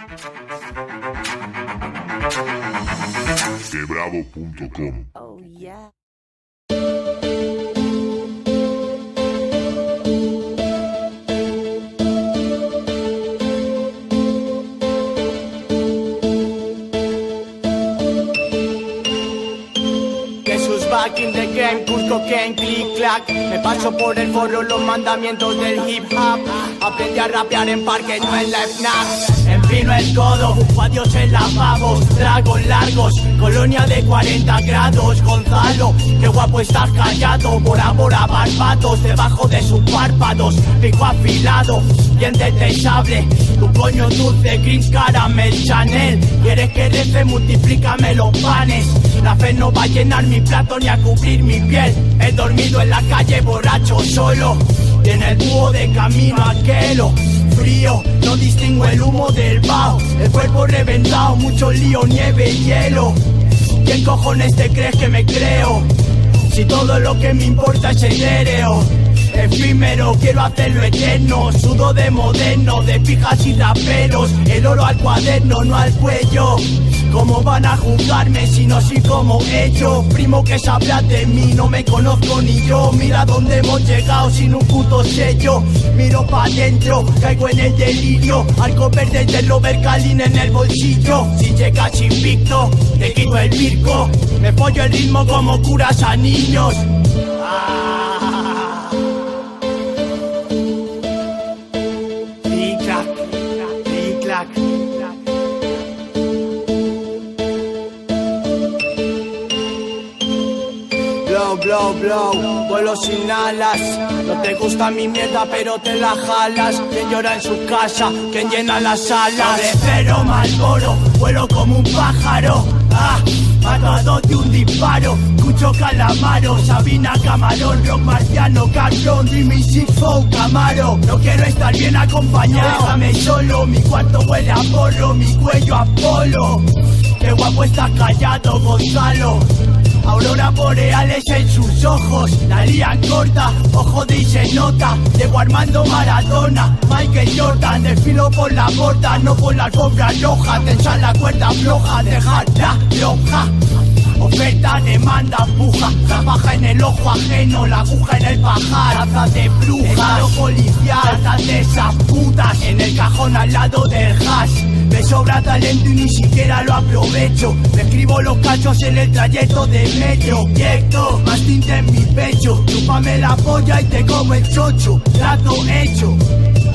Quebravo.com. Oh yeah. Back in the game, Cusco Ken, click clack. Me paso por el foro los mandamientos del hip hop. Aprendí a rapear en parque, no en la FNAC. Empino el codo, busco a Dios en lavabos. Tragos largos, colonia de 40 grados. Gonzalo, qué guapo estás callado. Bora Bora barbatos, debajo de sus párpados. Pico afilado, dientes de sable. Tu coño dulce, gris caramel, Chanel. Quieres que rece, multiplícame los panes. La fe no va a llenar mi plato ni a cubrir mi piel. He dormido en la calle borracho solo. Y en el búho de camino aquelo. Frío, no distingo el humo del vaho. El cuerpo reventado, mucho lío, nieve y hielo. ¿Quién cojones te crees que me creo? Si todo lo que me importa es etéreo. Efímero, quiero hacerlo eterno. Sudo de moderno, de pijas y raperos. El oro al cuaderno, no al cuello. ¿Cómo van a juzgarme si no soy como ellos? Primo, que sabrás de mí, no me conozco ni yo. Mira dónde hemos llegado sin un puto sello. Miro pa' dentro, caigo en el delirio. Arco verde del Robert Calin en el bolsillo. Si llegas invicto, te quito el pirco. Me pollo el ritmo como curas a niños. Clic-clac, clic-clac. Blow, blow, blow, vuelo sin alas. No te gusta mi mierda pero te la jalas. Quien llora en su casa, quien llena las salas. De cero Malboro, vuelo como un pájaro. Mato a dos de un disparo. Cucho Calamaro, Sabina Camarón, Rock Marciano, Carlón, Jimmy Sixfo, Camaro. No quiero estar bien acompañado, déjame solo. Mi cuarto huele a porro, mi cuello a polo. Qué guapo estás callado, Gonzalo. Aurora boreales en sus ojos, la lían corta, ojo de y se nota. Diego Armando Maradona, Michael Jordan, desfilo por la borda, no por la alfombra roja. Tensar la cuerda floja, dejarla floja. Oferta, demanda, puja, trabaja en el ojo ajeno, la aguja en el pajar, raza de brujas, estado policial, raza de esas putas, en el cajón al lado del hash. Me sobra talento y ni siquiera lo aprovecho. Me escribo los cachos en el trayecto de medio. Proyecto, más tinta en mi pecho. Chúpame la polla y te como el chocho. Trato hecho.